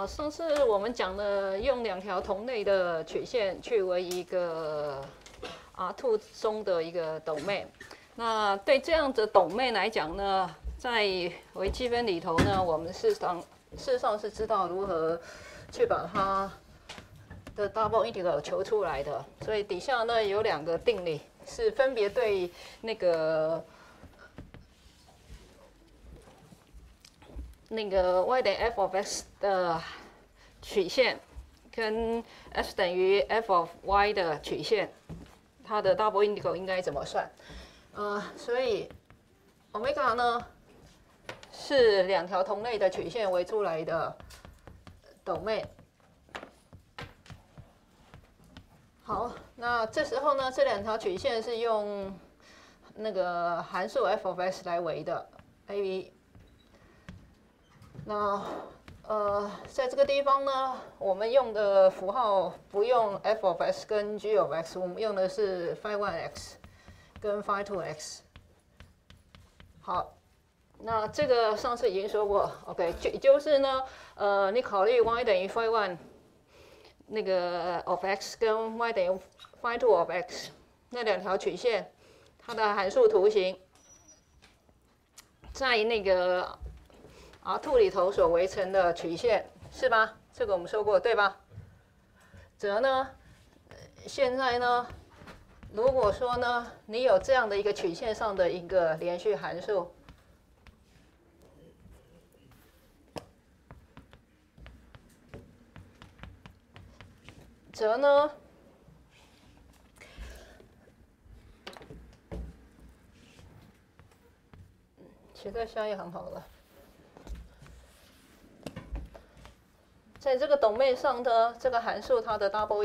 上次我们讲了用两条同类的曲线去为一个 R2 中的一个domain。那对这样的domain来讲呢，在微积分里头呢，我们事实上是知道如何去把它的 double integral 求出来的。所以底下呢有两个定理，是分别对那个y 等于 f of x 的曲线跟 f 等于 f of y 的曲线，它的 double integral 应该怎么算？所以 omega 呢是两条同类的曲线围出来的domain。好，那这时候呢，这两条曲线是用那个函数 f of x 来围的 a。那在这个地方呢，我们用的符号不用 f of x 跟 g of x， 我们用的是 phi1x 跟 phi2x。好，那这个上次已经说过 ，OK， 就是呢，你考虑 y 等于 phi1 那个 of x 跟 y 等于 phi2 of x 那两条曲线，它的函数图形在那个R2 里头所围成的曲线是吧？这个我们说过对吧？则呢，现在呢，如果说呢，你有这样的一个曲线上的一个连续函数，则呢，写在下也很好了。在这个domain上的这个函数，它的 double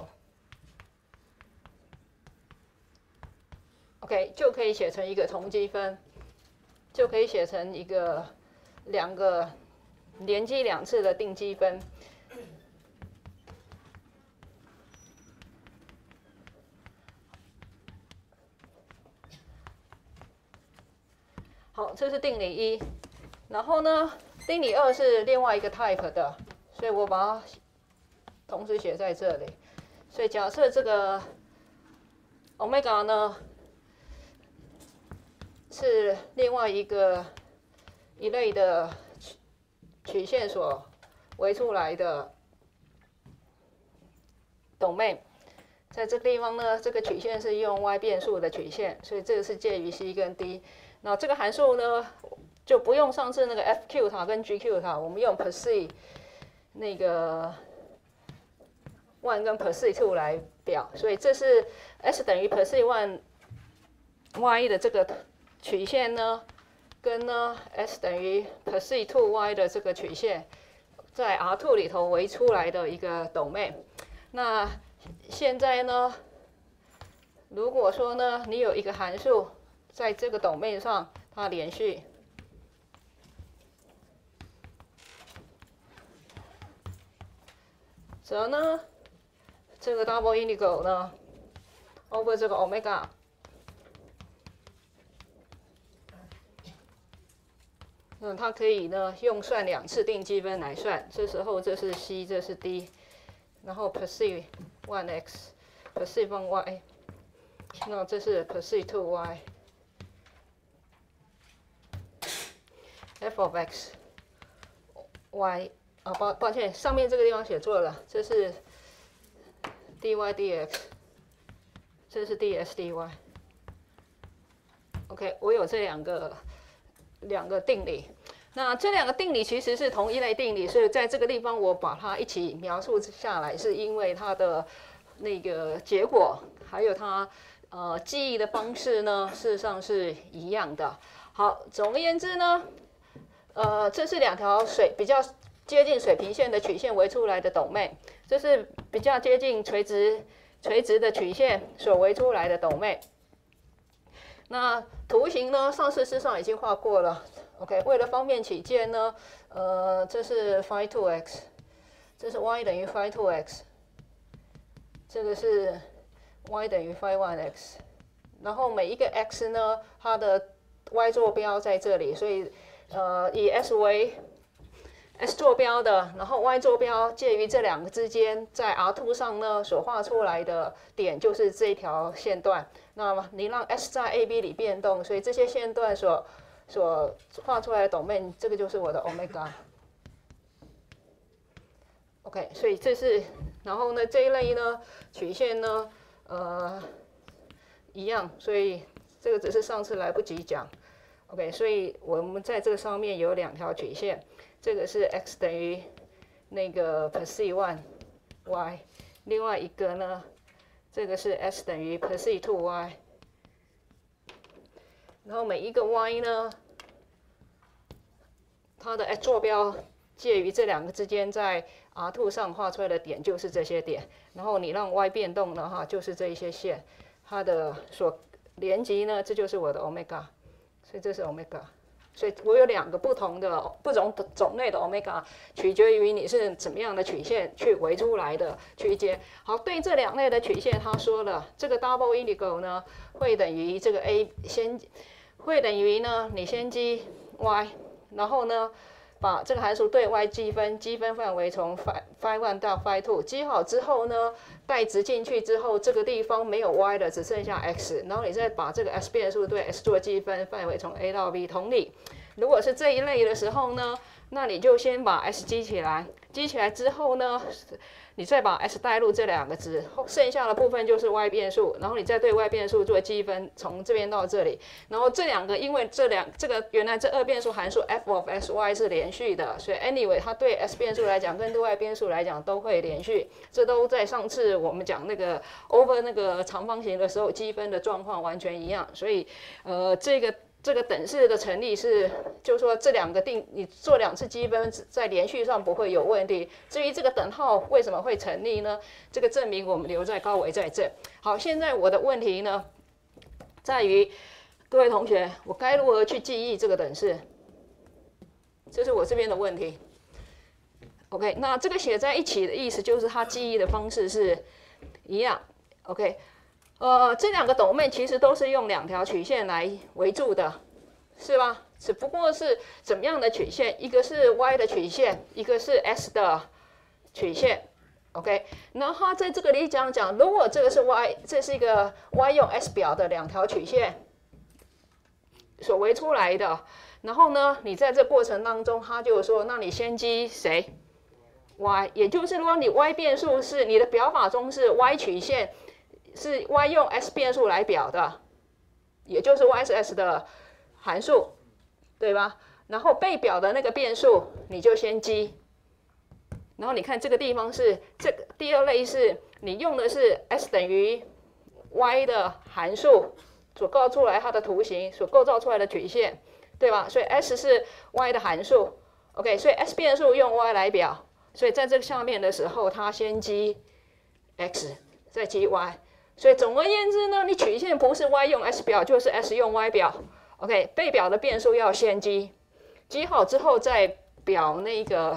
integral，OK， 就可以写成一个同积分，就可以写成一个两个连积两次的定积分。好，这是定理一。然后呢，定理二是另外一个 type 的。所以我把它同时写在这里。所以假设这个 omega 呢是另外一类的曲线所围出来的 domain， 在这个地方呢，这个曲线是用 y 变数的曲线，所以这个是介于 c 跟 d。那这个函数呢，就不用上次那个 fq 塔跟 gq 塔，我们用 perc。那个 1跟 perc 2来表，所以这是 s 等于 perc 1 y 的这个曲线呢，跟呢 s 等于 perc 2 y 的这个曲线，在 R2 里头围出来的一个domain。那现在呢，如果说呢，你有一个函数在这个domain上，它连续。则呢，这个 double integral 呢 ，over 这个 omega， 那它可以呢用算两次定积分来算。这时候这是 c， 这是 d， 然后 perc 1x，perc 1y， 那这是 perc 2y，f of x y。抱歉，上面这个地方写错了，这是 dy dx， 这是 ds dy。OK， 我有这两个定理。那这两个定理其实是同一类定理，所以在这个地方我把它一起描述下来，是因为它的那个结果还有它记忆的方式呢，事实上是一样的。好，总而言之呢，这是两条比较接近水平线的曲线围出来的domain，这是比较接近垂直的曲线所围出来的domain。那图形呢，上次事实上已经画过了。OK， 为了方便起见呢，这是 phi2x， 这是 y 等于 phi2x， 这个是 y 等于 phi1x， 然后每一个 x 呢，它的 y 坐标在这里，所以以 s 为 x 坐标的，然后 y 坐标介于这两个之间，在 R2 上呢所画出来的点就是这一条线段。那么你让 s 在 AB 里变动，所以这些线段所画出来的 domain， 这个就是我的 omega。OK， 所以这是，然后呢这一类呢曲线呢一样，所以这个只是上次来不及讲。OK， 所以我们在这个上面有两条曲线。这个是 x 等于那个 +c1 y， 另外一个呢，这个是 s 等于 +c2 y， 然后每一个 y 呢，它的 x 坐标介于这两个之间，在 R2 上画出来的点就是这些点，然后你让 y 变动的话，就是这一些线，它的所连接呢，这就是我的 omega， 所以这是 omega。所以我有两个不同种类的 omega， 取决于你是怎么样的曲线去围出来的区间。好，对这两类的曲线，他说了，这个 double integral 呢会等于这个 会等于呢你先积 y， 然后呢把这个函数对 y 积分，积分范围从 phi1 到 phi2， 积好之后呢，带值进去之后，这个地方没有 y 了，只剩下 x， 然后你再把这个 s 变数对 x 做积分，范围从 a 到 b。同理，如果是这一类的时候呢，那你就先把 s 积起来，积起来之后呢，你再把 s 带入这两个值，剩下的部分就是 y 变数，然后你再对 y 变数做积分，从这边到这里，然后这两个因为这个原来这二变数函数 f of s y 是连续的，所以 anyway 它对 s 变数来讲跟对 y 变数来讲都会连续，这都在上次我们讲那个 over 那个长方形的时候积分的状况完全一样，所以这个等式的成立是，就是说这两个你做两次积分，在连续上不会有问题。至于这个等号为什么会成立呢？这个证明我们留在高维再证。好，现在我的问题呢，在于各位同学，我该如何去记忆这个等式？这是我这边的问题。OK， 那这个写在一起的意思就是它记忆的方式是一样。OK。这两个domain其实都是用两条曲线来围住的，是吧？只不过是怎么样的曲线，一个是 y 的曲线，一个是 s 的曲线。OK， 然后在这个里讲，如果这个是 y， 这是一个 y 用 s 表的两条曲线所围出来的，然后呢，你在这过程当中，他就说，那你先积谁 y， 也就是说你 y 变数是你的表法中是 y 曲线。是 y 用 s 变数来表的，也就是 y 是 s 的函数，对吧？然后被表的那个变数你就先积，然后你看这个地方是这个第二类是你用的是 s 等于 y 的函数所构出来它的图形所构造出来的曲线，对吧？所以 s 是 y 的函数 ，OK， 所以 s 变数用 y 来表，所以在这个下面的时候它先积 x 再积 y。所以总而言之呢，你曲线不是 y 用 s 表，就是 s 用 y 表。OK， 被表的变数要先积，积好之后再表那个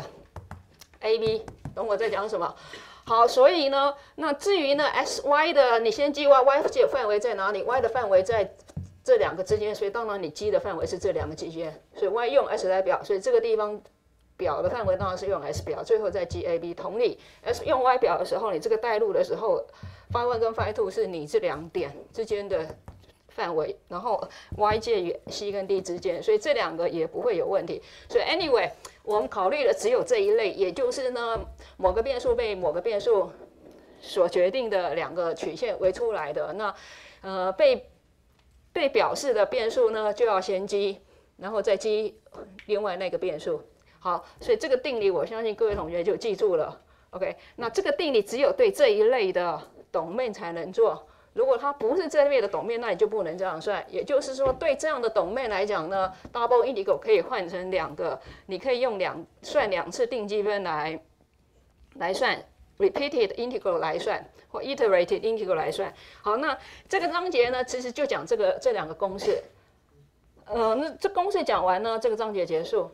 AB， 懂我在讲什么？好，所以呢，那至于呢 s y 的你先积 y 的范围在哪里 ？y 的范围在这两个之间，所以当然你积的范围是这两个之间，所以 y 用 s 来表，所以这个地方表的范围当然是用 s 表，最后再积 AB。同理 ，s 用 y 表的时候，你这个带入的时候。phi1 跟 phi2 是你这两点之间的范围，然后 y 介于 c 跟 d 之间，所以这两个也不会有问题。所以 anyway， 我们考虑的只有这一类，也就是呢某个变数被某个变数所决定的两个曲线围出来的。那被表示的变数呢就要先积，然后再积另外那个变数。好，所以这个定理我相信各位同学就记住了。OK， 那这个定理只有对这一类的domain才能做，如果它不是这类的domain，那你就不能这样算。也就是说，对这样的domain来讲呢 ，double integral 可以换成两个，你可以用算两次定积分来算 repeated integral 来算，或 iterated integral 来算。好，那这个章节呢，其实就讲这两个公式。那这公式讲完呢，这个章节结束。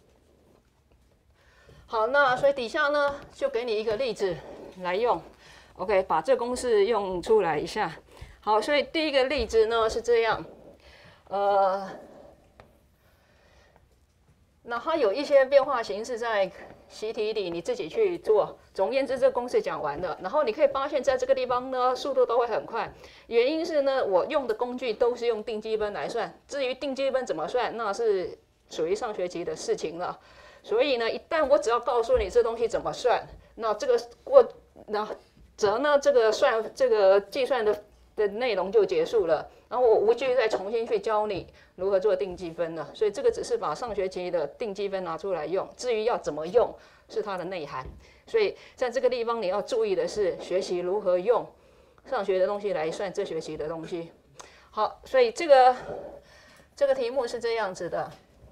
好，那所以底下呢，就给你一个例子来用。OK， 把这公式用出来一下。好，所以第一个例子呢是这样， 那它有一些变化形式在习题里，你自己去做。总而言之，这个公式讲完了，然后你可以发现，在这个地方呢，速度都会很快。原因是呢，我用的工具都是用定积分来算。至于定积分怎么算，那是属于上学期的事情了。所以呢，一旦我只要告诉你这东西怎么算，那这个则呢，这个计算的内容就结束了。然后我无需再重新去教你如何做定积分了，所以这个只是把上学期的定积分拿出来用，至于要怎么用是它的内涵。所以在这个地方你要注意的是学习如何用上学的东西来算这学期的东西。好，所以这个题目是这样子的，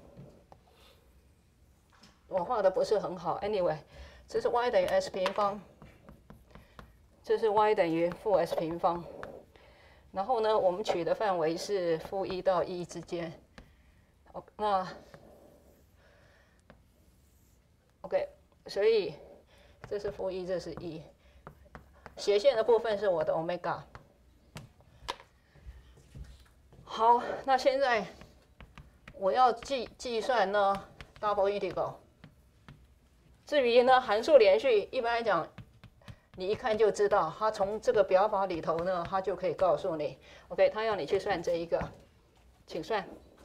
我画的不是很好 ，anyway， 这是 y 等于 s 平方，这是 y 等于负 s 平方。然后呢，我们取的范围是负1到1之间。那 OK， 所以这是负1，这是1。斜线的部分是我的 omega。好，那现在我要计算呢 double integral。至于呢函数连续，一般来讲，你一看就知道，它从这个表法里头呢，它就可以告诉你 ，OK， 它要你去算这一个，请算。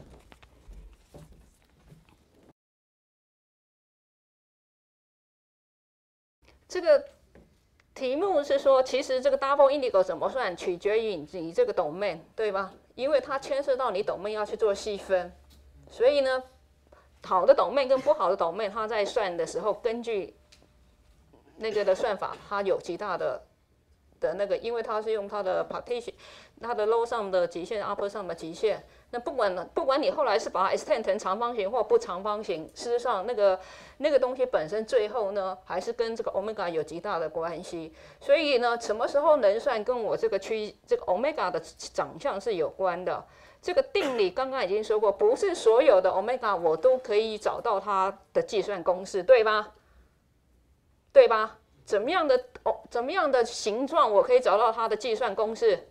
这个题目是说，其实这个 double integral 怎么算，取决于你这个 domain， 对吧？因为它牵涉到你 domain 要去做细分，所以呢，好的 domain 跟不好的 domain， 它在算的时候，根据那个的算法，它有极大的那个，因为它是用它的 partition， 它的 low sum 的极限 upper sum 的极限。那不管你后来是把它 extend 成长方形或不长方形，事实上那个东西本身最后呢，还是跟这个 omega 有极大的关系。所以呢，什么时候能算跟我这个omega 的长相是有关的。这个定理刚刚已经说过，不是所有的 omega 我都可以找到它的计算公式，对吧？对吧？怎么样的形状我可以找到它的计算公式？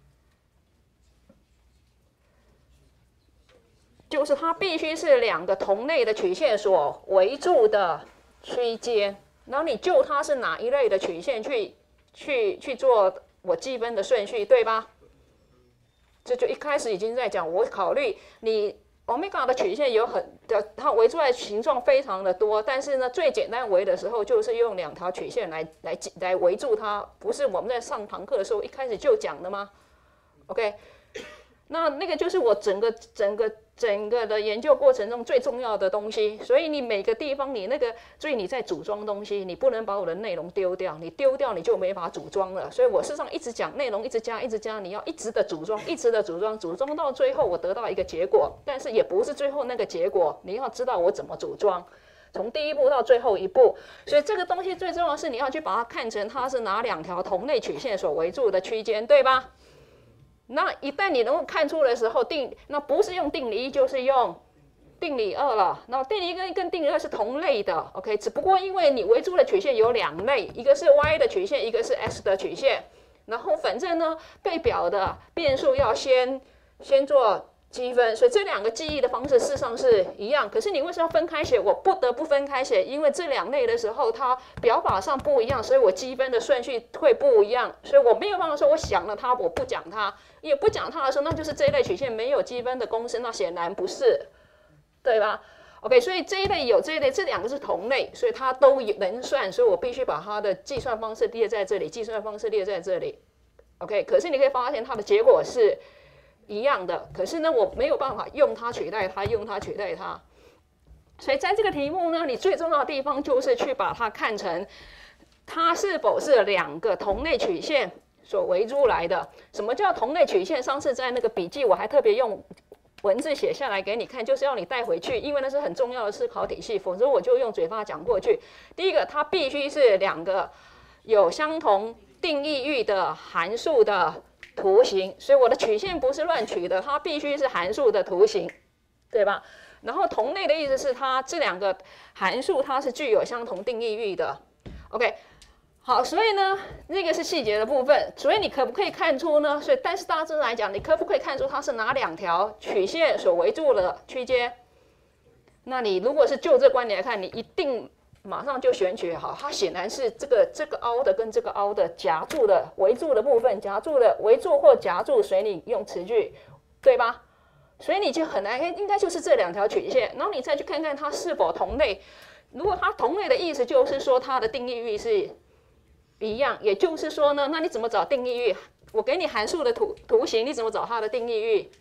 就是它必须是两个同类的曲线所围住的区间，然后你就它是哪一类的曲线去做我计分的顺序，对吧？这就一开始已经在讲，我考虑你 omega 的曲线有它围出来的形状非常的多，但是呢，最简单围的时候就是用两条曲线来围住它，不是我们在上堂课的时候一开始就讲的吗 ？OK， 那个就是我整个的研究过程中最重要的东西，所以你每个地方所以你在组装东西，你不能把我的内容丢掉，你丢掉你就没法组装了。所以我事实上一直讲内容，一直加，你要一直的组装，组装到最后我得到一个结果，但是也不是最后那个结果，你要知道我怎么组装，从第一步到最后一步。所以这个东西最重要的是你要去把它看成它是哪两条同类曲线所围住的区间，对吧？那一旦你能够看出的时候，那不是用定理1就是用定理2了。那定理1跟定理2是同类的 ，OK， 只不过因为你围住的曲线有两类，一个是 y 的曲线，一个是 x 的曲线。然后反正呢，被表的变数要先做积分，所以这两个记忆的方式事实上是一样。可是你为什么要分开写？我不得不分开写，因为这两类的时候它表法上不一样，所以我积分的顺序会不一样。所以我没有办法说我想了它，我不讲它。也不讲它的时候，那就是这一类曲线没有积分的公式，那显然不是，对吧 ？OK， 所以这一类有这一类，这两个是同类，所以它都能算，所以我必须把它的计算方式列在这里，计算方式列在这里。OK， 可是你可以发现它的结果是一样的，可是呢，我没有办法用它取代它，所以在这个题目呢，你最重要的地方就是去把它看成它是否是两个同类曲线所围出来的。什么叫同类曲线？上次在那个笔记我还特别用文字写下来给你看，就是要你带回去，因为那是很重要的思考体系，否则我就用嘴巴讲过去。第一个，它必须是两个有相同定义域的函数的图形，所以我的曲线不是乱取的，它必须是函数的图形，对吧？然后同类的意思是它这两个函数它是具有相同定义域的 ，OK。好，所以呢，那个是细节的部分。所以你可不可以看出呢？所以，但是大致来讲，你可不可以看出它是哪两条曲线所围住的区间那你如果是就这观点来看，你一定马上就选取好，它显然是这个凹的跟这个凹的夹住的围住的部分，夹住的围住或夹住，随你用词句，对吧？所以你就很难，应该就是这两条曲线，然后你再去看看它是否同类。如果它同类的意思，就是说它的定义域是一样，也就是说呢，那你怎么找定义域？我给你函数的图形，你怎么找它的定义域？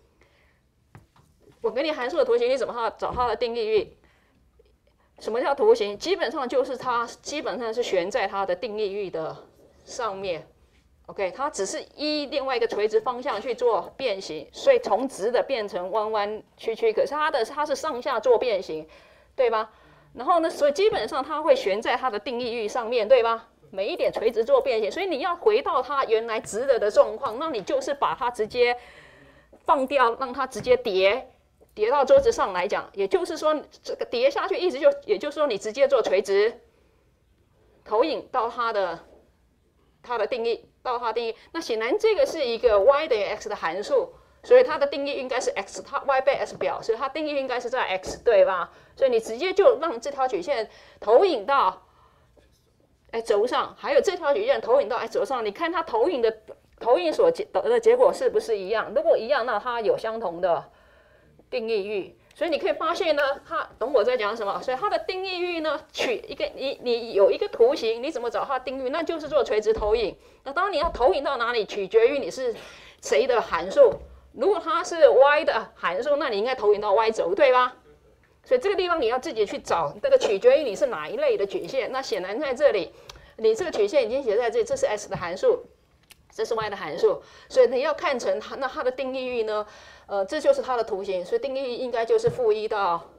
我给你函数的图形，你怎么找它的定义域？什么叫图形？基本上就是它基本上是悬在它的定义域的上面。OK， 它只是依另外一个垂直方向去做变形，所以从直的变成弯弯曲曲。可是它是上下做变形，对吧？然后呢，所以基本上它会悬在它的定义域上面，对吧？每一点垂直做变形，所以你要回到它原来直的状况，那你就是把它直接放掉，让它直接叠到桌子上来讲，也就是说这个叠下去，意思也就是说你直接做垂直投影到它的定义，到它定义。那显然这个是一个 y 等于 x 的函数，所以它的定义应该是 x， 它 y 被 x 表示它定义应该是在 x， 对吧？所以你直接就让这条曲线投影到轴上，还有这条曲线投影到轴上，你看它投影所得的结果是不是一样？如果一样，那它有相同的定义域。所以你可以发现呢，它懂我在讲什么？所以它的定义域呢，取一个你有一个图形，你怎么找它的定义域？那就是做垂直投影。那当然你要投影到哪里，取决于你是谁的函数。如果它是 y 的函数，那你应该投影到 y 轴，对吧？所以这个地方你要自己去找，这个取决于你是哪一类的曲线。那显然在这里，你这个曲线已经写在这里，这是 s 的函数，这是 y 的函数，所以你要看成它的定义域呢？这就是它的图形，所以定义域应该就是-1到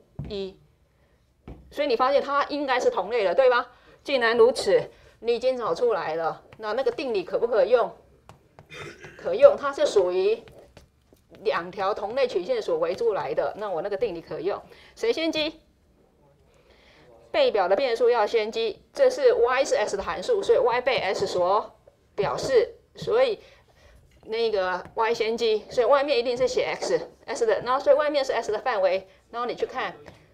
1，所以你发现它应该是同类的，对吧？既然如此，你已经找出来了，那个定理可不可用？可用，它是属于两条同类曲线所围出来的，那我那个定理可用。谁先积？被表的变数要先积，这是 y 是 s 的函数，所以 y 被 s 所表示，所以那个 y 先积，所以外面一定是写 s 的，然后所以外面是 s 的范围，然后你去看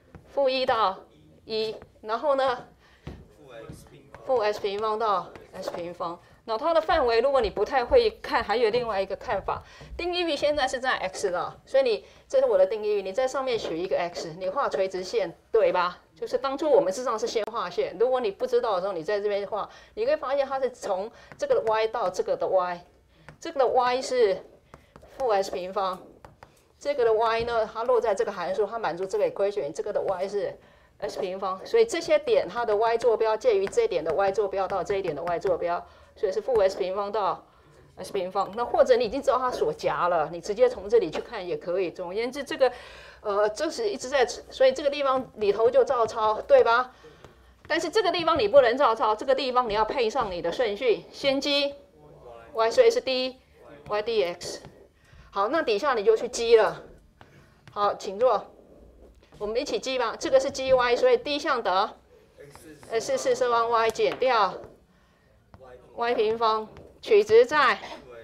-1到1，然后呢负 s 平方到 s 平方。然后它的范围，如果你不太会看，还有另外一个看法，定义域现在是在 x 了，所以这是我的定义域，你在上面取一个 x， 你画垂直线，对吧？就是当初我们事实上是先画线，如果你不知道的时候，你在这边画，你会发现它是从这个的 y 到这个的 y， 这个的 y 是负 s 平方，这个的 y 呢，它落在这个函数，它满足这个 equation， 这个的 y 是 s 平方，所以这些点它的 y 坐标介于这一点的 y 坐标到这一点的 y 坐标。所以是负 s 平方到 s 平方，那或者你已经知道它所夹了，你直接从这里去看也可以。总而言之，这个这是一直在，所以这个地方里头就照抄，对吧？但是这个地方你不能照抄，这个地方你要配上你的顺序，先积 y， 所以是 d y dx。好，那底下你就去积了。好，请坐，我们一起积吧。这个是 gy， 所以 d 项得 x4次方 y 减掉y 平方取值在，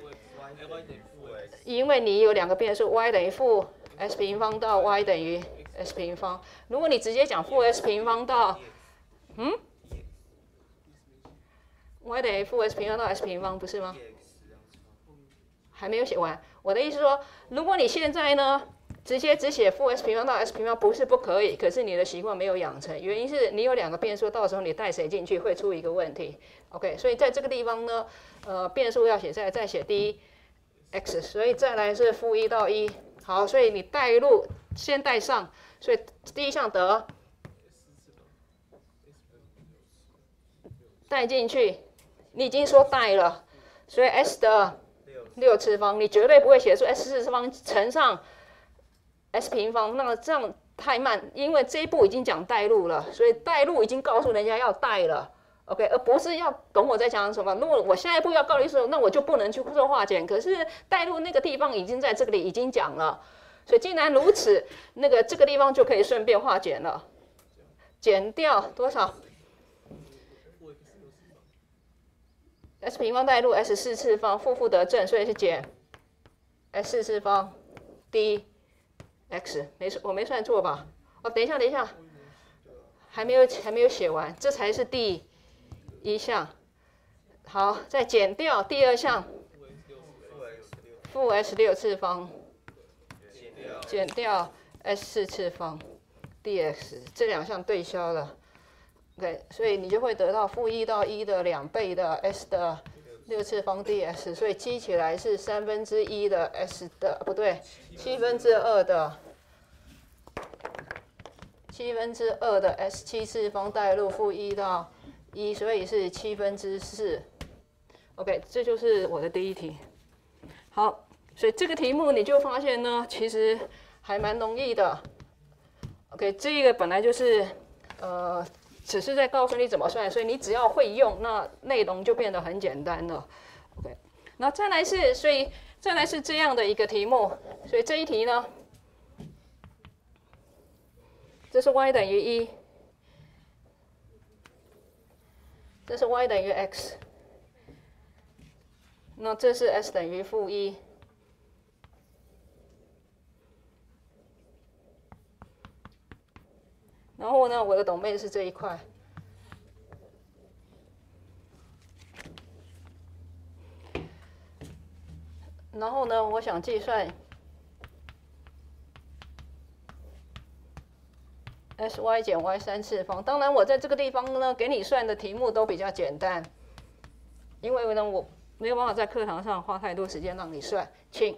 因为你有两个变数 y 等于负 s 平方到 y 等于 s 平方。如果你直接讲负 s 平方到y 等于负 s 平方到 s 平方，不是吗？还没有写完。我的意思说，如果你现在呢直接只写负 s 平方到 s 平方，不是不可以，可是你的习惯没有养成，原因是你有两个变数，到时候你带谁进去会出一个问题。OK， 所以在这个地方呢，变数要写在再写dx， 所以再来是-1到1。好，所以你带入先带上，所以第一项得带进去，你已经说带了，所以 s 的6次方，你绝对不会写出 s4次方乘上 s 平方，那这样太慢，因为这一步已经讲带入了，所以带入已经告诉人家要带了。OK， 而不是要懂我在讲什么。如果我下一步要告诉你说，那我就不能去做化简。可是带入那个地方已经在这里已经讲了，所以既然如此，这个地方就可以顺便化简了。减掉多少 ？s 平方带入 s4次方，负得正，所以是减 s4次方 dx， 我没算错吧？ 哦，等一下，等一下，还没有写完，这才是第一项。好，再减掉第二项，负 s6次方减掉 s4次方 dx， 这两项对消了。OK， 所以你就会得到负1到1的2倍的 s 的6次方 dx， 所以积起来是1/3的 s 的，不对，2/7的2/7的 s7次方带入负1到1，所以是4/7。OK， 这就是我的第一题。好，所以这个题目你就发现呢，其实还蛮容易的。OK， 这个本来就是只是在告诉你怎么算，所以你只要会用，那内容就变得很简单了。OK， 那再来是这样的一个题目，所以这一题呢，这是 y 等于1，这是 y 等于 x， 那这是 s 等于负1。然后呢，我的懂妹是这一块。然后呢，我想计算 sy 减 y3次方。当然，我在这个地方呢，给你算的题目都比较简单，因为呢，我没有办法在课堂上花太多时间让你算。请。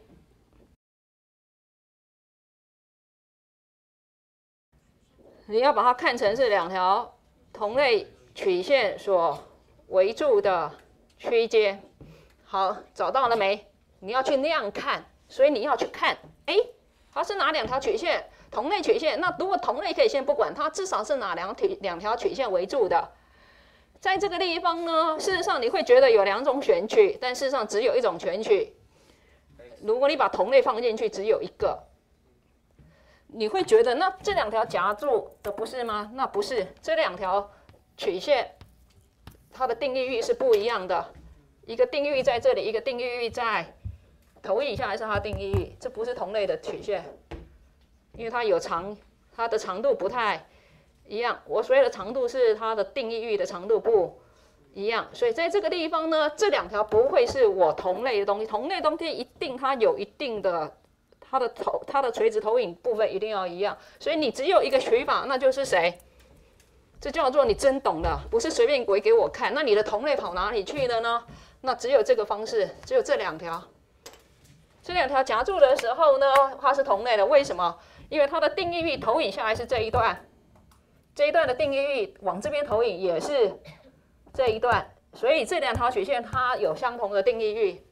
你要把它看成是两条同类曲线所围住的区间。好，找到了没？你要去那样看，所以你要去看，哎，它是哪两条曲线？同类曲线。那如果同类可以先不管它，至少是哪两条曲线围住的？在这个地方呢，事实上你会觉得有两种选取，但事实上只有一种选取。如果你把同类放进去，只有一个。你会觉得那这两条夹住的不是吗？那不是，这两条曲线它的定义域是不一样的，一个定义域在这里，一个定义域在投影下来是它的定义域，这不是同类的曲线，因为它有它的长度不太一样。我所谓的长度是它的定义域的长度不一样，所以在这个地方呢，这两条不会是我同类的东西，同类的东西一定它有一定的。它的垂直投影部分一定要一样，所以你只有一个取法，那就是谁？这叫做你真懂了，不是随便围给我看。那你的同类跑哪里去了呢？那只有这个方式，只有这两条。这两条夹住的时候呢，它是同类的。为什么？因为它的定义域投影下来是这一段，这一段的定义域往这边投影也是这一段，所以这两条曲线它有相同的定义域。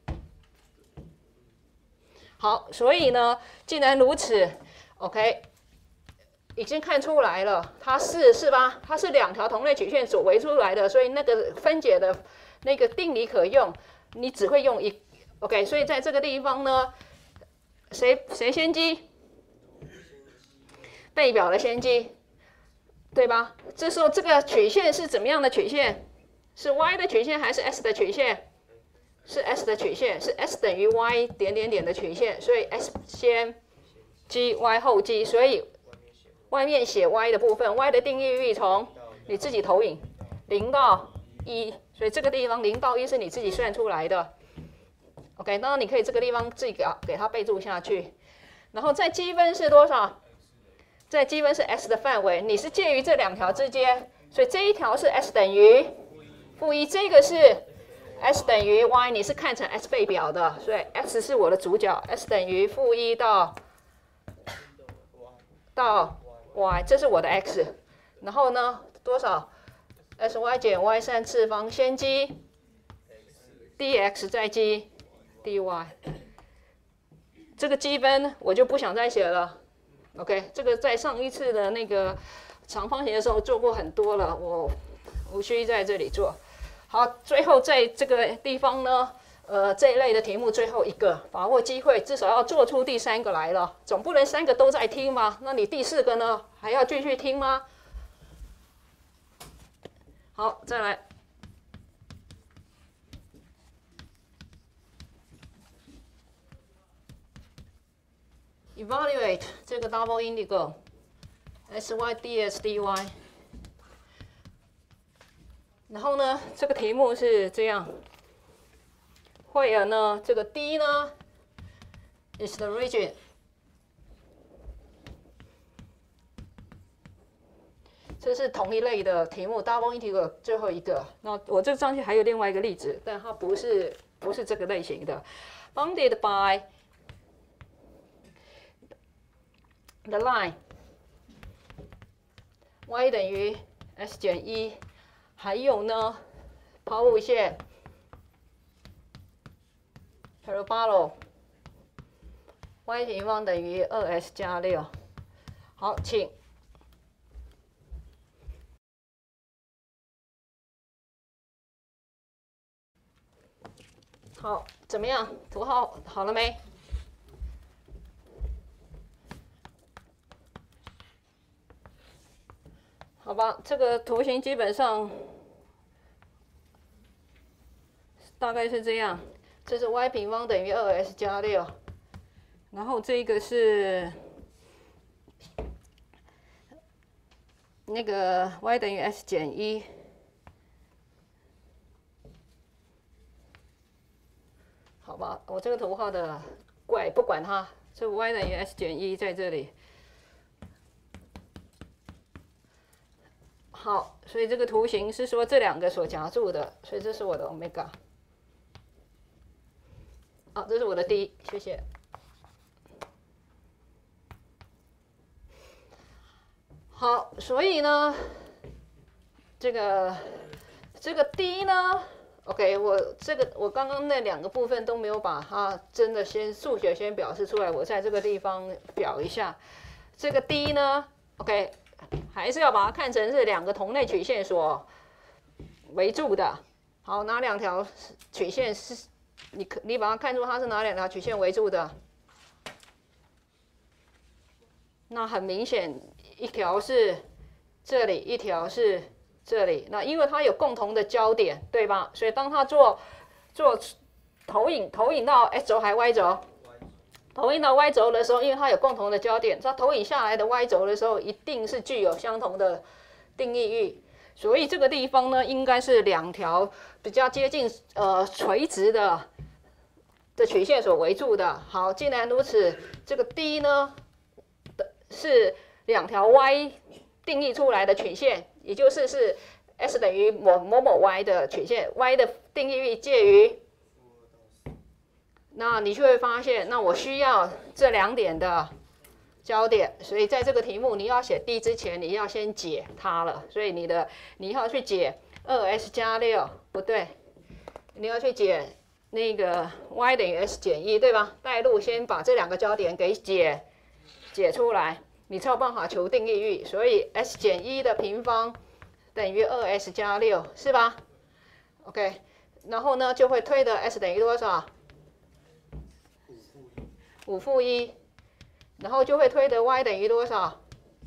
好，所以呢，既然如此 ，OK， 已经看出来了，它是吧？它是两条同类曲线所围出来的，所以那个分解的那个定理可用，你只会用一 ，OK， 所以在这个地方呢，谁先机？背表的先机，对吧？这时候这个曲线是怎么样的曲线？是 y 的曲线还是 s 的曲线？是 s 的曲线，是 s 等于 y 点点点的曲线，所以 s 先积 y 后积，所以外面写 y 的部分 ，y 的定义域从你自己投影0到1，所以这个地方0到1是你自己算出来的。OK， 当然你可以这个地方自己给它备注下去，然后再积分是多少？再积分是 s 的范围，你是介于这两条之间，所以这一条是 s 等于负1，这个是。s 等于 y， 你是看成 s 背表的，所以 x 是我的主角 ，s 等于负1到 y， 这是我的 x。然后呢，多少 ？sy 减 y3次方先积 dx 再积 dy。这个积分我就不想再写了。OK， 这个在上一次的那个长方形的时候做过很多了，我无需在这里做。好，最后在这个地方呢，这一类的题目最后一个，把握机会，至少要做出第3个来了，总不能3个都在听吗？那你第4个呢，还要继续听吗？好，再来。Evaluate 这个 double integral sy ds dy。然后呢，这个题目是这样。where 呢，这个 D 呢 is the region。这是同一类的题目 ，double integral 最后一个。那我这上去还有另外一个例子，但它不是这个类型的。Bounded by the line y 等于 s 减1，还有呢，抛物线 parabolo y 平方等于2s 加6。好，请。好，怎么样？图号好了没？好吧，这个图形基本上大概是这样。这是 y 平方等于2s 加6，然后这个是那个 y 等于 s 减1。好吧，我这个图画的怪，不管它，这 y 等于 s 减1在这里。好，所以这个图形是说这两个所夹住的，所以这是我的 omega。好，这是我的 D， 谢谢。好，所以呢，这个 D 呢？ OK， 我刚刚那两个部分都没有把它真的数学先表示出来，我在这个地方表一下。这个 D 呢 ，OK， 还是要把它看成是两个同类曲线所围住的。好，哪两条曲线是你把它看出它是哪两条曲线围住的？那很明显，一条是这里，一条是这里。那因为它有共同的焦点，对吧？所以当它做投影到 x 轴还 y 轴？投影到 y 轴的时候，因为它有共同的焦点，它投影下来的 y 轴的时候，一定是具有相同的定义域。所以这个地方呢，应该是两条比较接近垂直的曲线所围住的。好，既然如此，这个 D 呢是两条 y 定义出来的曲线，也就是 s 等于某某 y 的曲线 ，y 的定义域介于。那你就会发现，那我需要这两点的焦点，所以在这个题目你要写 D 之前，你要先解它了。所以你要去解2s 加6，不对，你要去解那个 y 等于 s 减1，对吧？带路先把这两个焦点给解出来，你才有办法求定义域。所以 s 减1的平方等于2s 加6，是吧 ？OK， 然后呢就会推的 s 等于多少？5负1，然后就会推的 y 等于多少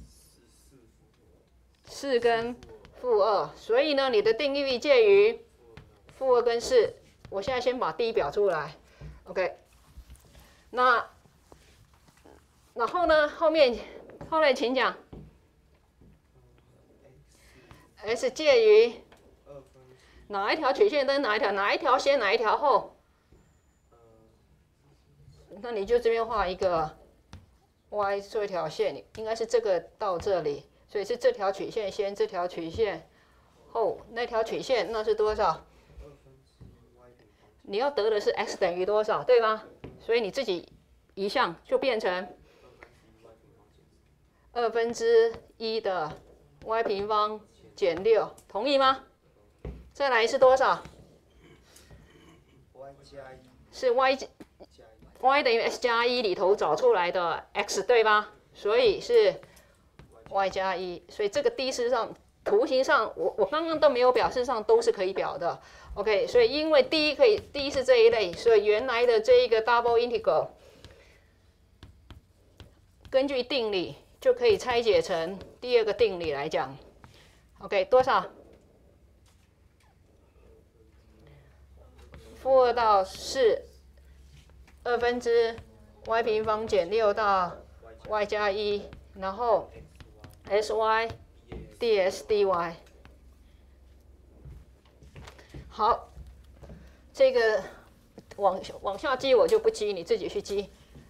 ？4跟负2，所以呢，你的定义域介于负2跟4。我现在先把 D 表出来 ，OK。那然后呢，后面请讲 ，S 介于哪一条曲线跟哪一条先哪一条后？那你就这边画一个 y 做一条线，应该是这个到这里，所以是这条曲线先，这条曲线后，那条曲线那是多少？你要得的是 x 等于多少，对吧？所以你自己移项就变成1/2的 y 平方减6，同意吗？再来是多少？是 y 等于 s 加1里头找出来的 x， 对吧？所以是 y 加1，所以这个 D 事实上图形上我刚刚都没有表，事实上都是可以表的。OK， 所以因为 D 是这一类，所以原来的这一个 double integral 根据定理就可以拆解成第二个定理来讲。OK， 多少？负2到4。2/2 y 平方减6到 y 加1，然后 sy ds dy。好，这个往下记我就不记，你自己去记。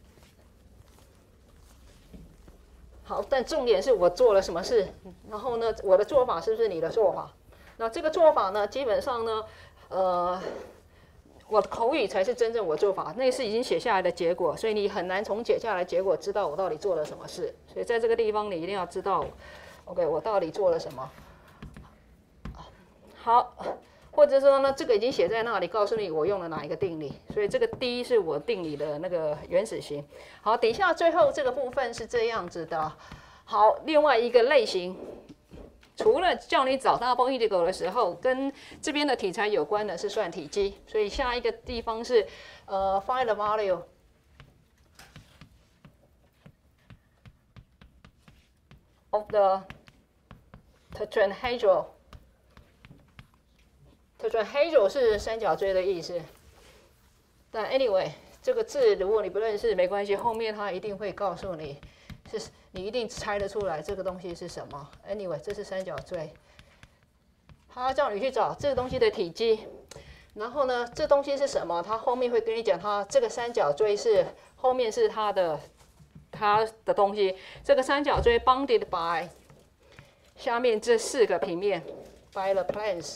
好，但重点是我做了什么事，然后呢，我的做法是不是你的做法？那这个做法呢，基本上呢，我的口语才是真正我做法，那是已经写下来的结果，所以你很难从写下来的结果知道我到底做了什么事。所以在这个地方你一定要知道 ，OK， 我到底做了什么。好，或者说呢，这个已经写在那里，告诉你我用了哪一个定理。所以这个 D 是我定理的那个原始型。好，底下最后这个部分是这样子的。好，另外一个类型。除了叫你找double integral 的时候，跟这边的题材有关的是算体积，所以下一个地方是find the value of the tetrahedral。tetrahedral 是三角锥的意思，但 anyway 这个字如果你不认识没关系，后面它一定会告诉你。你一定猜得出来这个东西是什么。Anyway， 这是三角锥，他叫你去找这个东西的体积，然后呢，这东西是什么？他后面会跟你讲，它这个三角锥是后面是它的东西。这个三角锥 bounded by 下面这4个平面 by the planes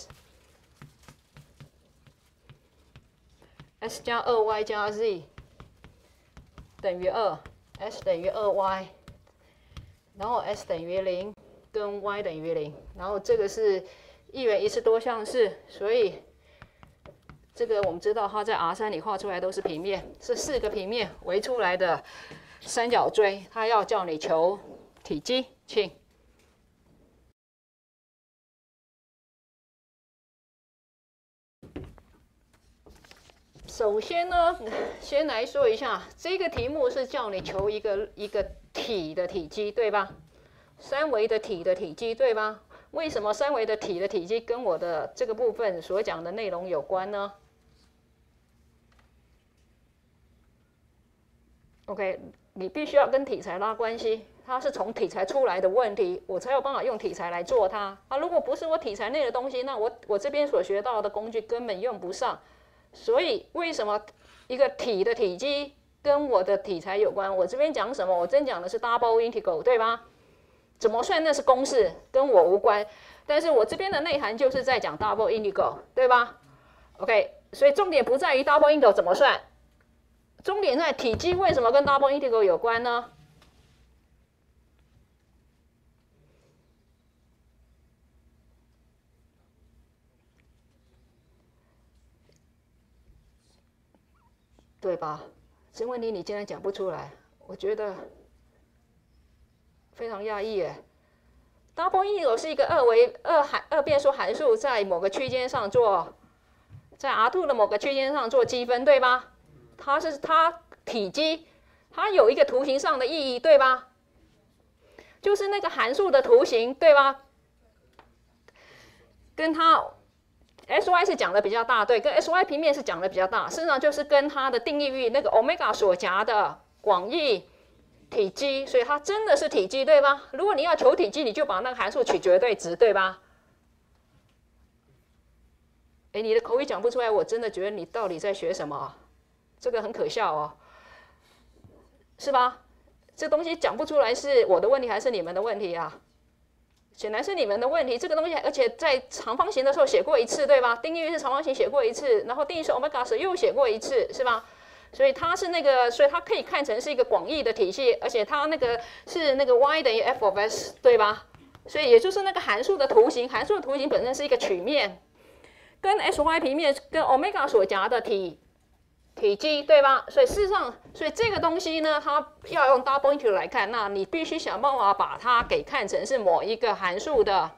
s 加 2y 加 z 等于2。S 等于2y， 然后 S 等于0，跟 y 等于0，然后这个是一元一次多项式，所以这个我们知道它在 R3里画出来都是平面，是4个平面围出来的三角锥，它要叫你求体积，请。首先呢，先来说一下，这个题目是叫你求一个体的体积，对吧？三维的体的体积，对吧？为什么三维的体的体积跟我的这个部分所讲的内容有关呢 ？OK， 你必须要跟题材拉关系，它是从题材出来的问题，我才有办法用题材来做它。如果不是我题材内的东西，那我这边所学到的工具根本用不上。所以为什么一个体的体积跟我的题材有关？我这边讲什么？我真讲的是 double integral， 对吧？怎么算那是公式，跟我无关。但是我这边的内涵就是在讲 double integral， 对吧 ？OK， 所以重点不在于 double integral 怎么算，重点在体积为什么跟 double integral 有关呢？对吧？这问题你竟然讲不出来，我觉得非常讶异耶。Double integral 是一个二变数函数，在某个区间上做，在 R2 的某个区间上做积分，对吧？它体积，它有一个图形上的意义，对吧？就是那个函数的图形，对吧？跟它。sy 是讲的比较大，对，跟 sy 平面是讲的比较大，事实上就是跟它的定义域那个 omega 所夹的广义体积，所以它真的是体积，对吧？如果你要求体积，你就把那个函数取绝对值，对吧？你的口语讲不出来，我真的觉得你到底在学什么？这个很可笑哦，是吧？这东西讲不出来是我的问题还是你们的问题啊？显然是你们的问题，这个东西，而且在长方形的时候写过一次，对吧？定义域是长方形写过一次，然后定义是 omega 时又写过一次，是吧？所以它是那个，所以它可以看成是一个广义的体系，而且它那个是那个 y 等于 f of s， 对吧？所以也就是那个函数的图形，函数的图形本身是一个曲面，跟 sy 平面跟 omega 所夹的体积，对吧？所以事实上，所以这个东西呢，它要用 double integral 来看，那你必须想办法把它给看成是某一个函数的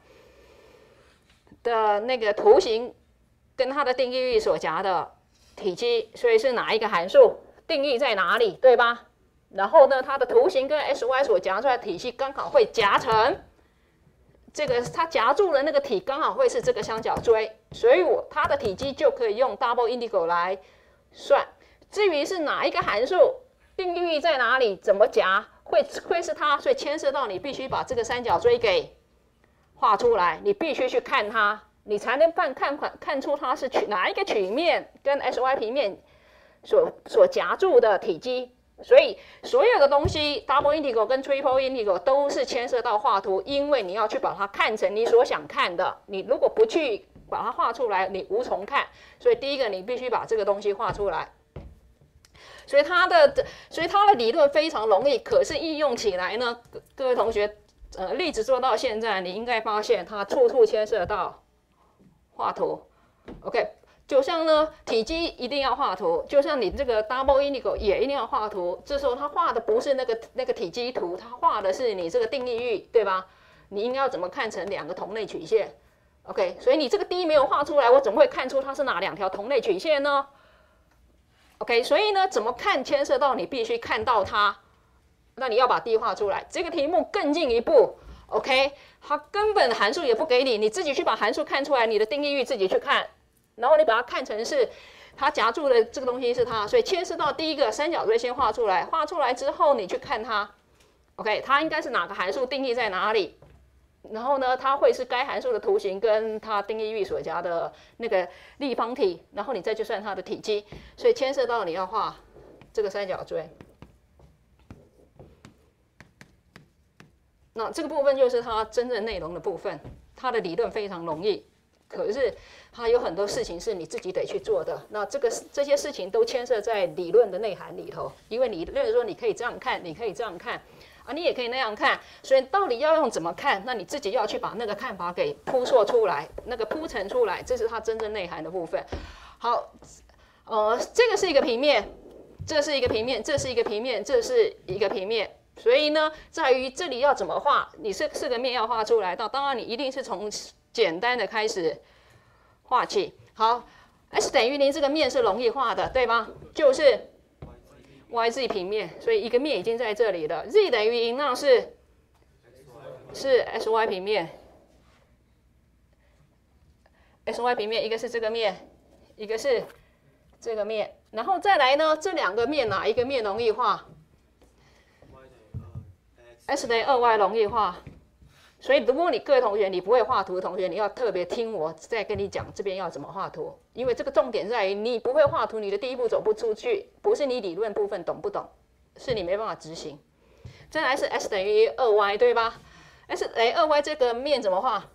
那个图形跟它的定义域所夹的体积，所以是哪一个函数，定义在哪里，对吧？然后呢，它的图形跟 sy 所夹出来的体系刚好会夹成这个，它夹住的那个体刚好会是这个三角锥，所以它的体积就可以用 double integral 来算。至于是哪一个函数，定义域在哪里，怎么夹， 会是它，所以牵涉到你必须把这个三角锥给画出来，你必须去看它，你才能看出它是哪一个曲面跟 SY 平面所夹住的体积。所以所有的东西 double integral 跟 triple integral 都是牵涉到画图，因为你要去把它看成你所想看的。你如果不去把它画出来，你无从看。所以第一个，你必须把这个东西画出来。所以它的理论非常容易，可是应用起来呢，各位同学，例子做到现在，你应该发现它处处牵涉到画图。OK。就像呢，体积一定要画图，就像你这个 double integral 也一定要画图。这时候他画的不是那个体积图，他画的是你这个定义域，对吧？你应该要怎么看成两个同类曲线 ？OK， 所以你这个 D 没有画出来，我怎么会看出它是哪两条同类曲线呢 ？OK， 所以呢，怎么看牵涉到你必须看到它，那你要把 D 画出来。这个题目更进一步 ，OK， 它根本函数也不给你，你自己去把函数看出来，你的定义域自己去看。然后你把它看成是它夹住的这个东西是它，所以牵涉到第一个三角锥先画出来，画出来之后你去看它 ，OK， 它应该是哪个函数定义在哪里，然后呢，它会是该函数的图形跟它定义域所夹的那个立方体，然后你再去算它的体积，所以牵涉到你要画这个三角锥。那这个部分就是它真正内容的部分，它的理论非常容易。可是它有很多事情是你自己得去做的，那这些事情都牵涉在理论的内涵里头，因为理论说你可以这样看，你可以这样看啊，你也可以那样看，所以到底要用怎么看，那你自己要去把那个看法给铺说出来，那个铺陈出来，这是它真正内涵的部分。好，这个是一个平面，这是一个平面，这是一个平面，这是一个平面。所以呢，在于这里要怎么画，你四个面要画出来，当然你一定是从简单的开始画起。好 ，S 等于0这个面是容易画的，对吗？就是 YZ 平面，所以一个面已经在这里了。Z 等于0那是 SY 平面 ，SY 平面一个是这个面，一个是这个面，然后再来呢，这两个面哪一个面容易画 ？S 等于2Y 容易画。所以，如果各位同学你不会画图的同学，你要特别听我再跟你讲这边要怎么画图，因为这个重点在于你不会画图，你的第一步走不出去，不是你理论部分懂不懂，是你没办法执行。再来是 S 等于2Y 对吧 ？S 等于2Y 这个面怎么画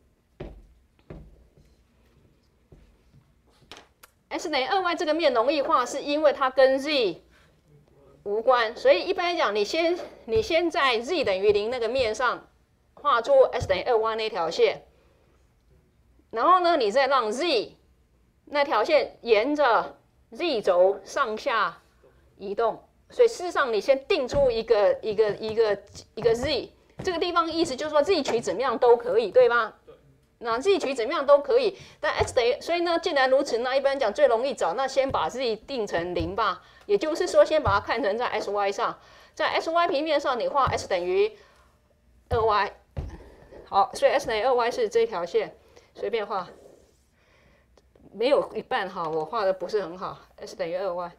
？S 等于2Y 这个面容易画，是因为它跟 Z 无关，所以一般来讲，你先在 Z 等于0那个面上画出 S 等于2Y 那条线，然后呢，你再让 Z 那条线沿着 Z 轴上下移动。所以事实上，你先定出一个 Z， 这个地方意思就是说 Z 取怎么样都可以，对吧？那 Z 取怎么样都可以，但 S 等于，所以呢，既然如此，那一般讲最容易找，那先把 Z 定成0吧。也就是说，先把它看成在 SY 上，在 SY 平面上你画 S 等于2Y。好，所以 S 等于2Y 是这条线，随便画，没有一半好，我画的不是很好。S 等于2Y，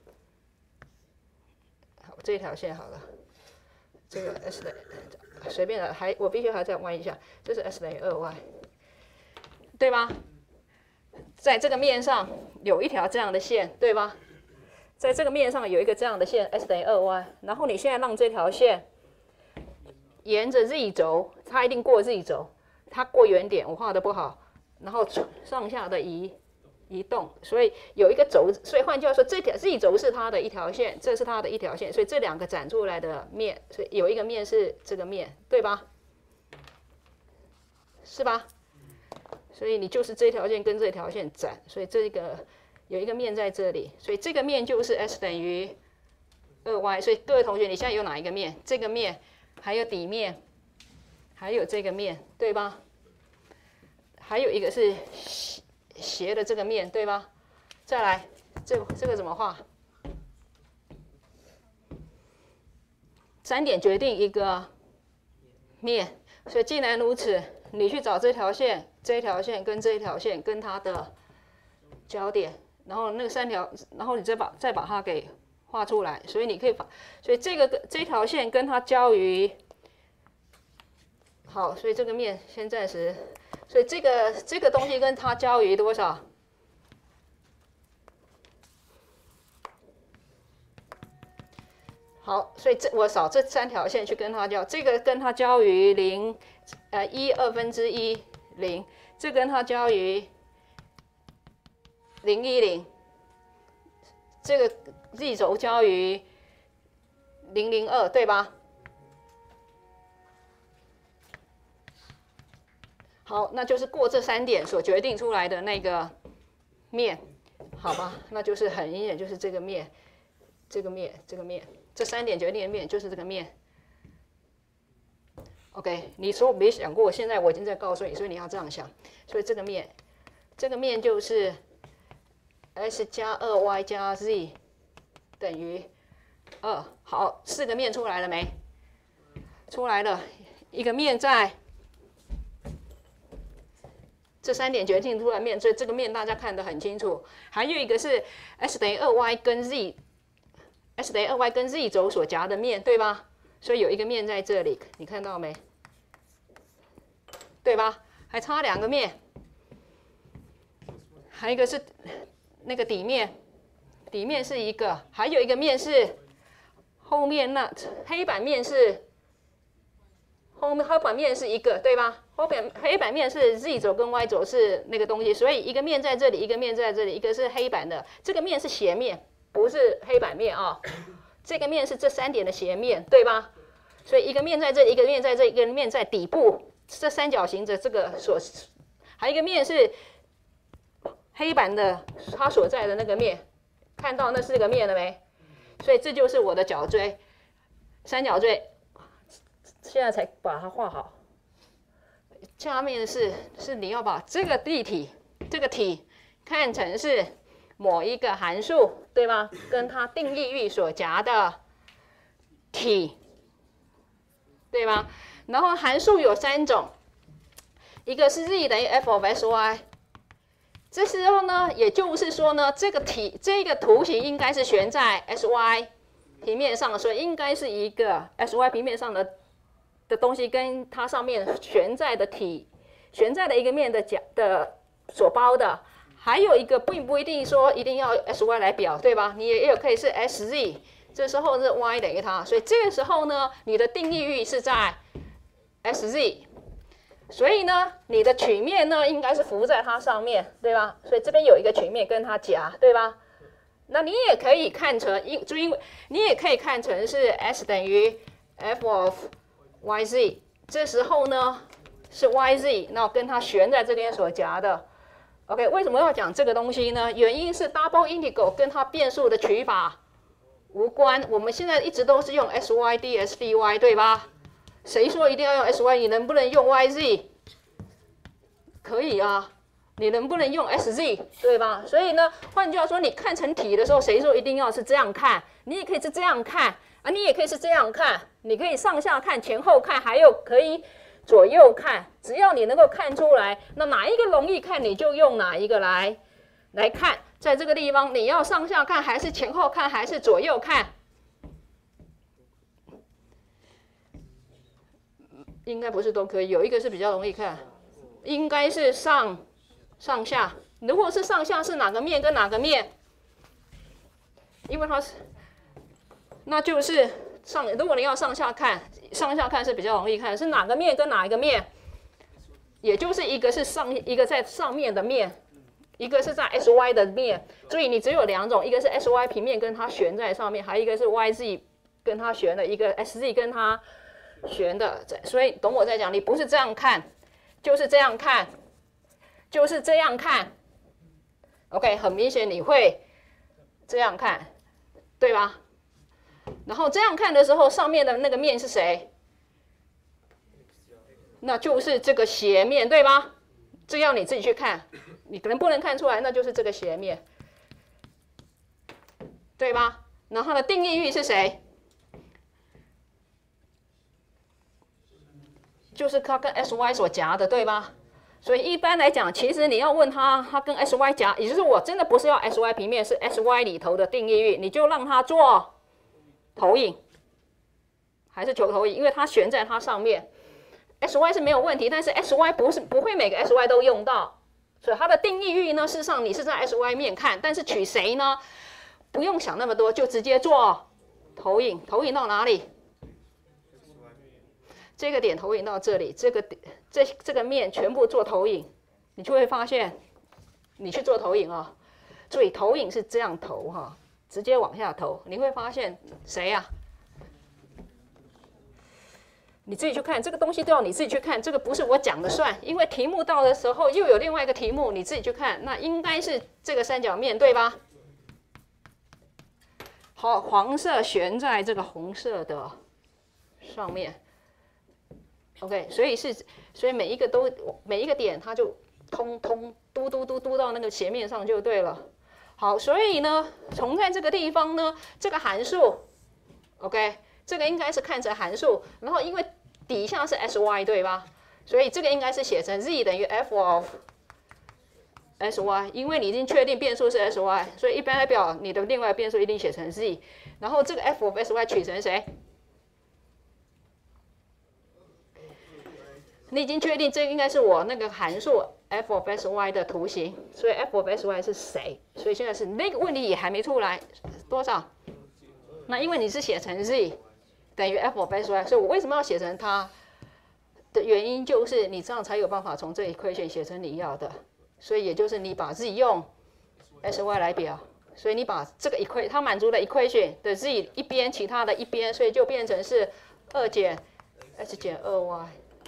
好，这条线好了，这个 S 等于随便的，我必须还再弯一下，这是 S 等于2Y， 对吧？在这个面上有一条这样的线，对吧？在这个面上有一个这样的线 S 等于2Y， 然后你现在让这条线沿着 Z 轴，它一定过 Z 轴，它过原点，我画的不好，然后上下的移动，所以有一个轴，所以换句话说，这条 Z 轴是它的一条线，这是它的一条线，所以这两个展出来的面，所以有一个面是这个面，对吧？是吧？所以你就是这条线跟这条线展，所以这个有一个面在这里，所以这个面就是 S 等于2Y， 所以各位同学，你现在有哪一个面？这个面。还有底面，还有这个面，对吧？还有一个是斜的这个面，对吧？再来，这个怎么画？3点决定一个面，所以既然如此，你去找这条线、这条线跟这条线跟它的交点，然后那个3条，然后你再把它给画出来，所以你可以把，所以这条线跟它交于，好，所以这个面先暂时，所以这个东西跟它交于多少？好，所以我扫这3条线去跟它交，这个跟它交于1/2之0，这跟它交于010，这个 z 轴交于002，对吧？好，那就是过这3点所决定出来的那个面，好吧？那就是很明显就是这个面，这个面，这个面。这3点决定的面就是这个面。OK， 你说没想过，现在我已经在告诉你，所以你要这样想。所以这个面就是 s 加 2y 加 z 等于2。好，4个面出来了没？出来了，一个面在这3点决定出来面，所以这个面大家看得很清楚。还有一个是 s 等于2y 跟 z。S 等于2y跟 z 轴所夹的面，对吧？所以有一个面在这里，你看到没？对吧？还差2个面，还有一个是那个底面，底面是一个，还有一个面是后面那黑板面是黑板面是一个，对吧？黑板面是 z 轴跟 y 轴是那个东西，所以一个面在这里，一个面在这里，一个是黑板的，这个面是斜面。不是黑板面啊，这个面是这3点的斜面，对吧？所以一个面在这，一个面在这，一个面在底部，这三角形的这个还有一个面是黑板的它所在的那个面，看到那4个面了没？所以这就是我的角锥，三角锥，现在才把它画好。下面是你要把这个体看成是某一个函数，对吧？跟它定义域所夹的体，对吧？然后函数有3种，一个是 z 等于 f of sy， 这时候呢，也就是说呢，这个图形应该是悬在 sy 平面上，所以应该是一个 sy 平面上的东西跟它上面悬在的一个面的所包的。还有一个并不一定说一定要 sy 来表，对吧？你也有可以是 sz， 这时候是 y 等于它，所以这个时候呢，你的定义域是在 sz， 所以呢，你的曲面呢应该是浮在它上面，对吧？所以这边有一个曲面跟它夹，对吧？那你也可以看成，你也可以看成是 s 等于 f of yz， 这时候呢是 yz， 那跟它悬在这边所夹的。OK， 为什么要讲这个东西呢？原因是 double integral 跟它变数的取法无关。我们现在一直都是用 sy ds dy， 对吧？谁说一定要用 sy？ 你能不能用 yz？ 可以啊，你能不能用 sz？ 对吧？所以呢，换句话说，你看成体的时候，谁说一定要是这样看？你也可以是这样看啊，你也可以是这样看，你可以上下看、前后看，还有可以左右看，只要你能够看出来，那哪一个容易看，你就用哪一个来看。在这个地方，你要上下看，还是前后看，还是左右看？应该不是都可以，有一个是比较容易看，应该是上下。如果是上下，是哪个面跟哪个面？因为它是，那就是如果你要上下看是比较容易看，是哪个面跟哪一个面？也就是一个是一个在上面的面，一个是在 sy 的面。所以你只有2种，一个是 sy 平面跟它悬在上面，还有一个是 yz 跟它悬的，一个 sz 跟它悬的。所以懂我在讲，你不是这样看，就是这样看，就是这样看。OK， 很明显你会这样看，对吧？然后这样看的时候，上面的那个面是谁？那就是这个斜面，对吧？这要你自己去看，你可能不能看出来，那就是这个斜面，对吧？然后它的定义域是谁？就是它跟 sy 所夹的，对吧？ 所以一般来讲，其实你要问他，他跟 SY 夹，也就是我真的不是要 SY 平面，是 SY 里头的定义域，你就让他做投影，还是求投影，因为它悬在它上面。SY 是没有问题，但是 SY 不会每个 SY 都用到，所以它的定义域呢，事实上你是在 SY 面看，但是取谁呢？不用想那么多，就直接做投影，投影到哪里？这个点投影到这里，这个面全部做投影，你就会发现，你去做投影啊，注意投影是这样投哈，直接往下投，你会发现谁呀？你自己去看，这个东西都要你自己去看，这个不是我讲的算，因为题目到的时候又有另外一个题目，你自己去看，那应该是这个三角面对吧？好，黄色悬在这个红色的上面 ，OK， 所以每一个点它就通嘟到那个斜面上就对了。好，所以呢，从在这个地方呢，这个函数 ，OK。这个应该是看成函数，然后因为底下是 sy 对吧？所以这个应该是写成 z 等于 f of sy， 因为你已经确定变数是 sy， 所以一般来表你的另外变数一定写成 z， 然后这个 f of sy 取成谁？你已经确定这个应该是我那个函数 f of sy 的图形，所以 f of sy 是谁？所以现在是那个问题也还没出来，多少？那因为你是写成 z。等于 f of sy， 所以我为什么要写成它的原因就是你这样才有办法从这equation写成你要的，所以也就是你把 z 用 sy 来表，所以你把这个它满足的 equation 的 z 一边，其他的一边，所以就变成是2减 s 减 2y。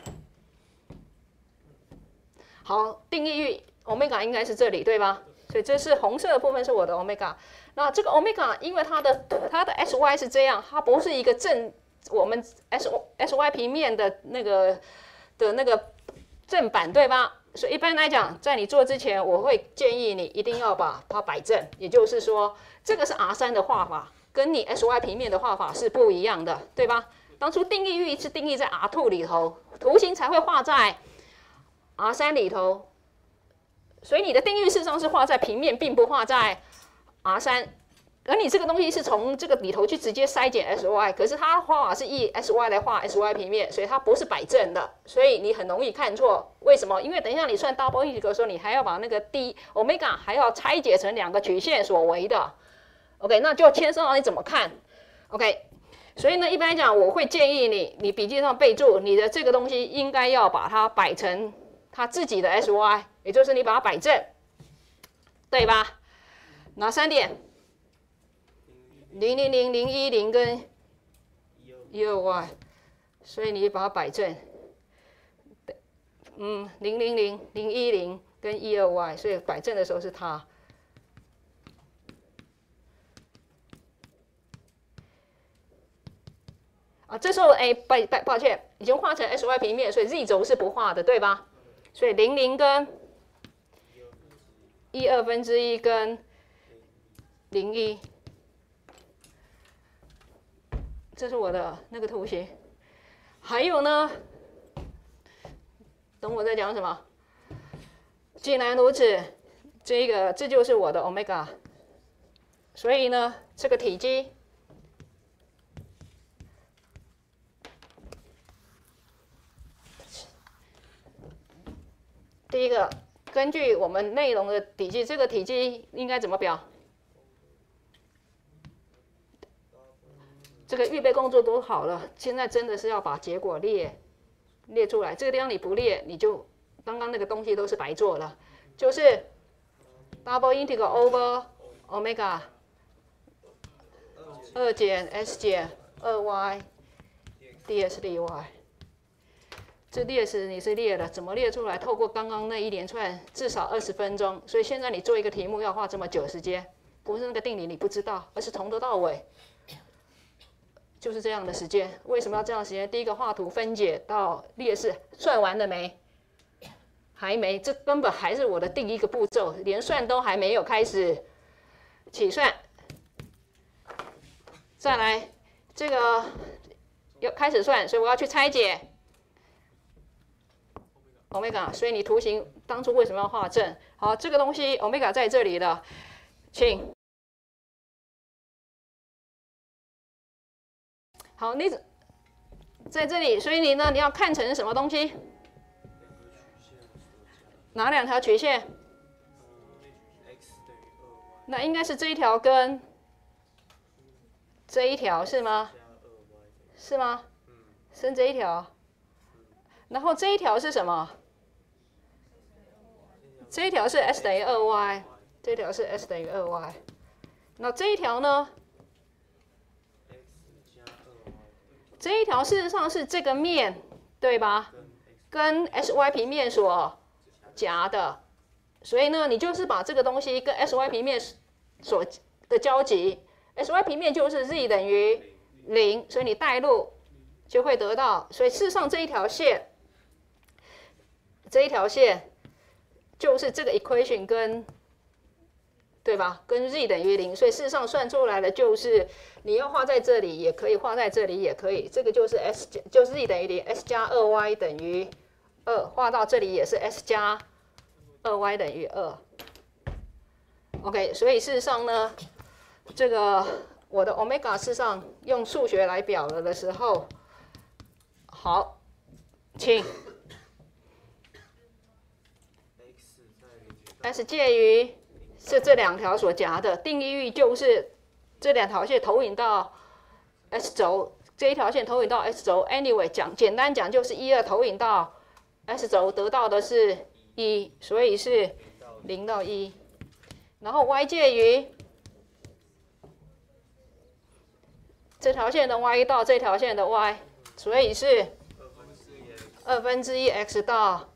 好，定义域 omega 应该是这里对吧？所以这是红色的部分是我的 omega。那这个 omega 因为它的 sy 是这样，它不是一个我们 sy 平面的那个正版对吧？所以一般来讲，在你做之前，我会建议你一定要把它摆正，也就是说，这个是 R3 的画法，跟你 sy 平面的画法是不一样的，对吧？当初定义域是定义在 R2 里头，图形才会画在 R3 里头，所以你的定义事实上是画在平面，并不画在R3， 而你这个东西是从这个里头去直接筛减 sy， 可是它画法是以 sy 来画 sy 平面，所以它不是摆正的，所以你很容易看错。为什么？因为等一下你算 double integral 的时候，你还要把那个 d omega 还要拆解成2个曲线所为的 ，OK， 那就牵涉到你怎么看 ，OK。所以呢，一般来讲，我会建议你笔记上备注，你的这个东西应该要把它摆成它自己的 sy， 也就是你把它摆正，对吧？哪3点？000、010跟122y，所以你把它摆正。000、010跟122y，所以摆正的时候是它。啊，这时候抱歉，已经画成 sy 平面，所以 z 轴是不画的，对吧？所以00跟1/2跟01，这是我的那个图形。还有呢，懂我在讲什么？既然如此，这就是我的 omega。所以呢，这个体积第一个，根据我们内容的体积，这个体积应该怎么表？这个预备工作都好了，现在真的是要把结果列出来。这个地方你不列，你就刚刚那个东西都是白做了。就是 double integral over omega 2减 s 减 2y ds dy。这列式你是列了，怎么列出来？透过刚刚那一连串至少20分钟，所以现在你做一个题目要花这么久时间，不是那个定理你不知道，而是从头到尾就是这样的时间。为什么要这样的时间？第一个画图分解到列式，算完了没？还没，这根本还是我的第一个步骤，连算都还没有开始起算。再来，这个要开始算，所以我要去拆解 omega， 所以你图形当初为什么要画正？好，这个东西 omega 在这里了，请。好，你在这里，所以你呢，你要看成什么东西？哪两条曲线？那应该是这一条跟这一条是吗？是吗？生这一条。然后这一条是什么？这一条是 s 等于2y， 这一条是 s 等于2y。那这一条呢？这一条事实上是这个面，对吧？跟 SY 平面所夹的，所以呢，你就是把这个东西跟 SY 平面所的交集 ，SY 平面就是 z 等于0，所以你代入就会得到，所以事实上这一条线，就是这个 equation 跟。对吧？跟 z 等于0，所以事实上算出来的就是你要画在这里也可以，画在这里也可以。这个就是 s 就是 z 等于0 ，s 加 2y 等于2，画到这里也是 s 加 2y 等于2。OK， 所以事实上呢，这个我的 omega 事实上用数学来表了的时候，好，请 s 介于。是这两条所夹的定义域，就是这两条线投影到 s 轴，这一条线投影到 s 轴。Anyway， 简单讲就是1、2投影到 s 轴，得到的是1，所以是0到1。然后 y 介于这条线的 y 到这条线的 y， 所以是1/2x 到。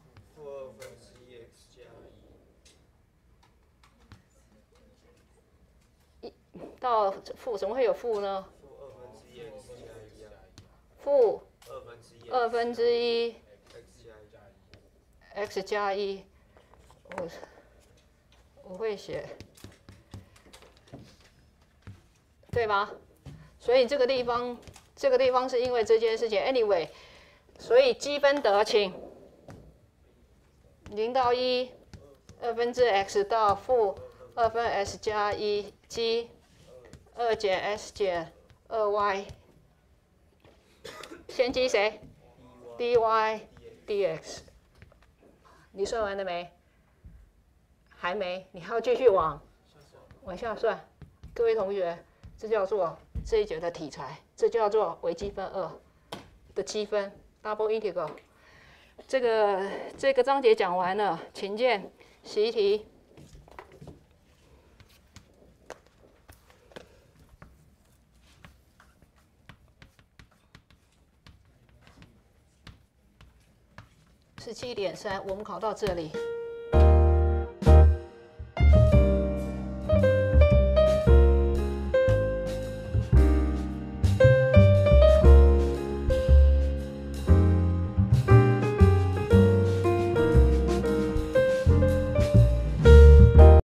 到负怎么会有负呢？负1/2 x 加1，我会写，对吧？所以这个地方是因为这件事情 ，anyway， 所以积分得请0到1，2/x 到负2/s 加1积。2减 s 减2y， 先积谁 ？dy dx。你算完了没？还没，你还要继续往下算。各位同学，这叫做这一节的题材，这叫做微积分2的积分 double integral。这个章节讲完了，请见习题。17.3，我们考到这里。